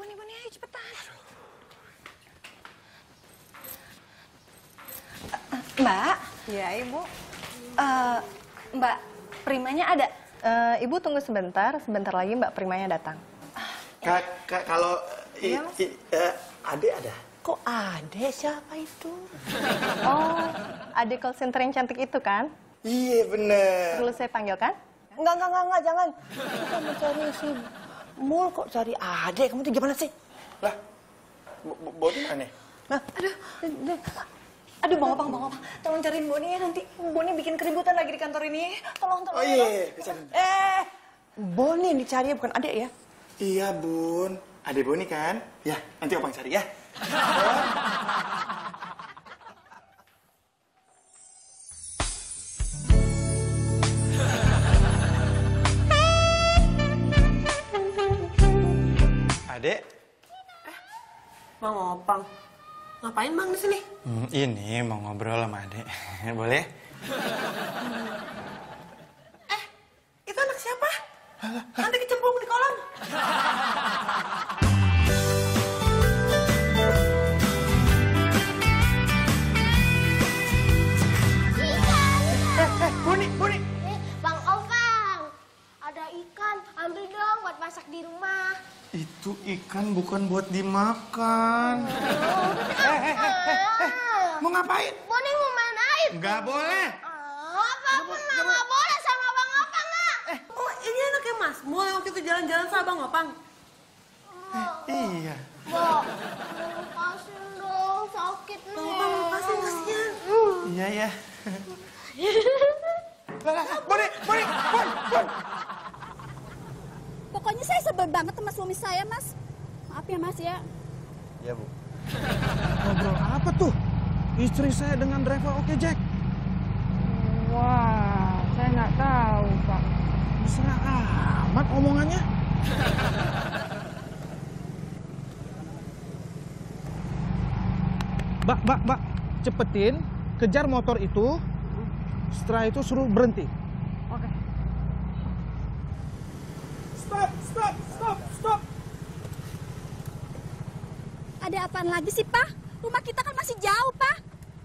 Boni, ayo cepetan. Mbak. Iya, Ibu. Mbak, Primanya ada? Ibu tunggu sebentar lagi Mbak Primanya datang. Kalau Ade ada? Kok Ade? Siapa itu? Oh, adik call center yang cantik itu kan? Iya bener. Perlu saya panggilkan? Enggak, jangan. Kita mau cari si Mul, kok cari Ade? Kamu tuh gimana sih? Lah, Boni mana? Aduh, Bang Opang. Tolong cariin Boni ya, nanti Boni bikin keributan lagi di kantor ini. Tolong. Oh iya. Boni yang dicari bukan Ade ya? Iya, Bun. Ade Boni kan? Ya, nanti Opang cari ya. Adek. Bang Opang. Ngapain Bang di sini? Ini mau ngobrol sama Adek. Boleh? Itu anak siapa? Nanti kecemplung di kolam. Boni. Bang Opang, ada ikan. Ambil dong buat masak di rumah. Itu ikan bukan buat dimakan. Mau ngapain? Boni mau main air. Nggak boleh. Apapun nggak boleh sama Bang Opang, ah. Oh, ini anaknya Mas Mul yang waktu itu jalan-jalan sama Bang Opang. Iya. Bang, lepasin dong, sakit nih. Bang Opang, lepasin, kasihan. Iya. Boni. Pokoknya saya sebel banget sama suami saya, Mas. Maaf ya, Mas ya. Iya, Bu. Ngobrol apa tuh? Istri saya dengan driver Oke Jack. Wah, saya nggak tahu, Pak. Mesra amat omongannya. Mbak, cepetin, kejar motor itu. Setelah itu suruh berhenti. Oke. Stop. Ada apaan lagi sih, Pak? Rumah kita kan masih jauh, Pak.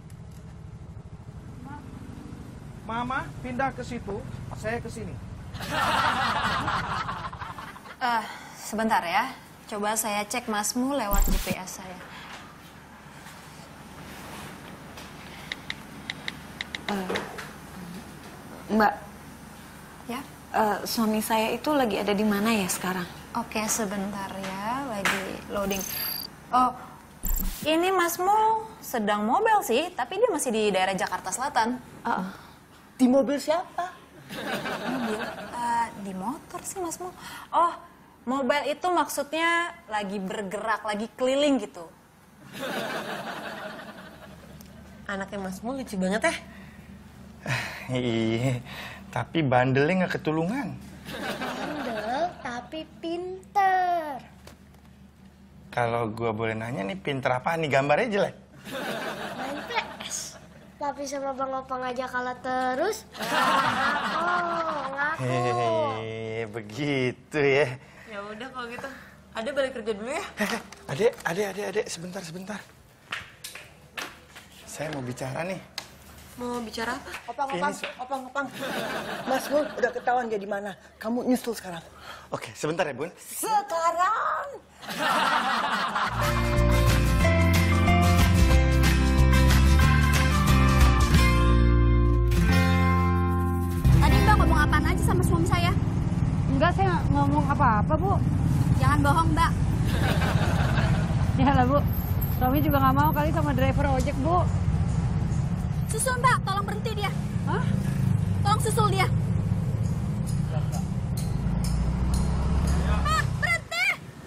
Mama pindah ke situ, saya ke sini. Sebentar ya. Coba saya cek Masmu lewat GPS saya. Mbak, Ya? suami saya itu lagi ada di mana ya sekarang? Oke, sebentar ya. Lagi loading. Oh, ini Masmu sedang mobil sih, tapi dia masih di daerah Jakarta Selatan. Di mobil siapa? Mobil? Di motor sih Masmu. Oh, mobil itu maksudnya lagi bergerak, lagi keliling gitu. Anaknya Mas Mul lucu banget ya. Iya, tapi bandelnya nggak ketulungan. Bandel, tapi pinter. Kalau gua boleh nanya nih, pinter apa nih? Gambarnya jelek. Main PS. Tapi sama Bang Opang aja kalah terus. Ngaku. Hehehe, begitu ya. Ya udah kalau gitu. Ade balik kerja dulu ya. Adek, sebentar. Saya mau bicara nih. Mau bicara apa? Opang. Mas Mul udah ketahuan dia di mana. Kamu nyusul sekarang. Oke, sebentar ya, Bun. Sekarang. Tadi Mbak ngomong apaan aja sama suami saya? Enggak, saya nggak ngomong apa-apa, Bu. Jangan bohong, Mbak. Ya lah, Bu. Suami juga nggak mau kali sama driver ojek, Bu. Susul, Mbak. Tolong berhenti dia. Hah? Tolong susul dia. Berhenti!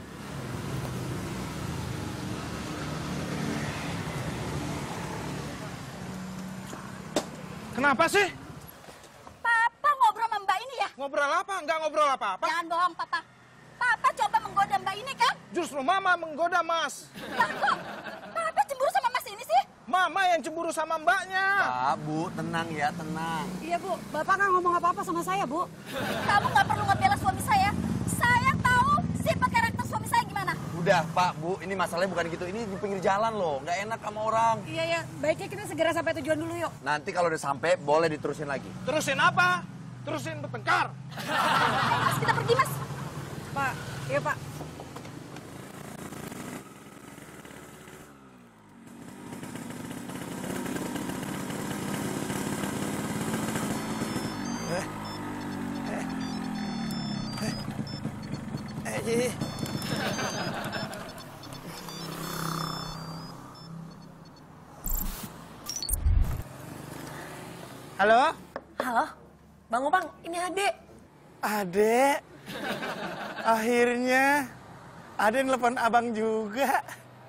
Kenapa sih? Papa ngobrol sama Mbak ini ya? Ngobrol apa? Nggak ngobrol apa-apa. Jangan bohong, Papa. Papa coba menggoda Mbak ini kan? Justru Mama menggoda Mas. Lah kok? Papa cemburu sama Mas ini sih? Mama yang cemburu sama mbaknya. Pak, Bu, tenang ya, tenang. Iya, Bu. Bapak nggak ngomong apa-apa sama saya, Bu. Kamu nggak perlu ngebela suami saya. Saya tahu sifat karakter suami saya gimana. Bu, Udah, Pak, Bu, ini masalahnya bukan gitu. Ini di pinggir jalan loh, nggak enak sama orang. Iya, ya. Baiknya kita segera sampai tujuan dulu yuk. Nanti kalau udah sampai, boleh diterusin lagi. Terusin apa? Terusin bertengkar. Mas, kita pergi, Mas. Pak, iya Pak. Halo? Halo, Bang Opang, ini Ade. Adek? Akhirnya Adek nelfon abang juga.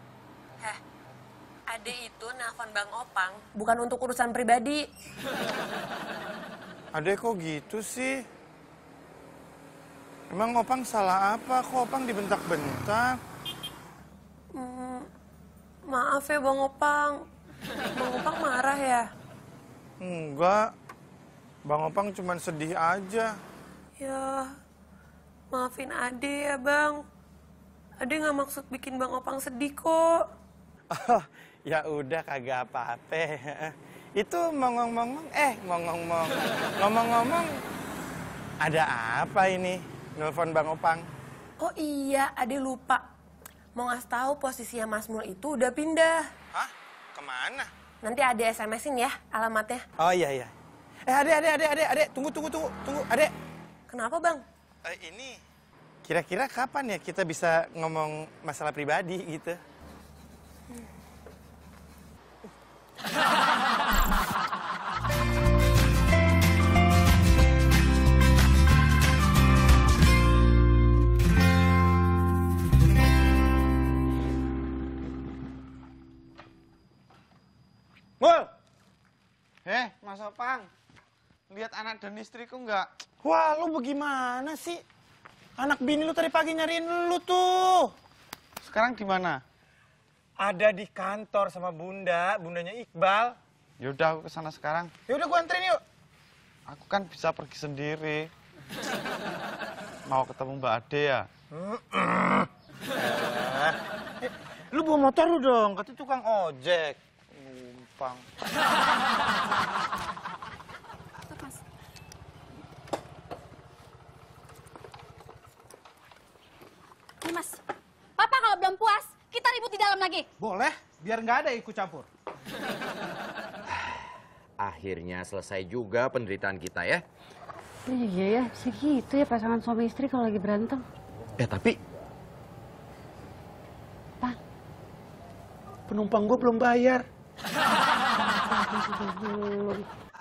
Ade itu nelpon Bang Opang, bukan untuk urusan pribadi. Adek kok gitu sih? Emang Opang salah apa? Kok Opang dibentak-bentak? Maaf ya Bang Opang. Bang Opang marah ya? Enggak. Bang Opang cuman sedih aja. Ya, maafin Ade ya Bang. Ade nggak maksud bikin Bang Opang sedih kok. Oh, ya udah kagak apa-apa. Itu ngomong-ngomong, ada apa ini? Nelfon Bang Opang. Oh iya, Ade lupa. Mau ngasih tahu posisinya Mas Mul itu udah pindah. Hah? Kemana? Nanti Ade SMS-in ya alamatnya. Oh iya. Adek, tunggu, Adek. Kenapa Bang? Ini, kira-kira kapan ya kita bisa ngomong masalah pribadi gitu? Mul! Mas Opang, lihat anak dan istriku nggak? Wah, lu bagaimana sih? Anak bini lu tadi pagi nyariin lu tuh. Sekarang di mana? Ada di kantor sama bundanya Iqbal. Yaudah, aku kesana sekarang. Yaudah, gua anterin yuk. Aku kan bisa pergi sendiri. Mau ketemu Mbak Ade ya? Lu bawa motor lu dong, katanya tukang ojek. Numpang. Nih Mas, Papa kalau belum puas, kita ribut di dalam lagi. Boleh, biar nggak ada ikut campur. Akhirnya selesai juga penderitaan kita ya. Iya ya, segitu ya pasangan suami istri kalau lagi berantem. Tapi... Pak. Penumpang gue belum bayar.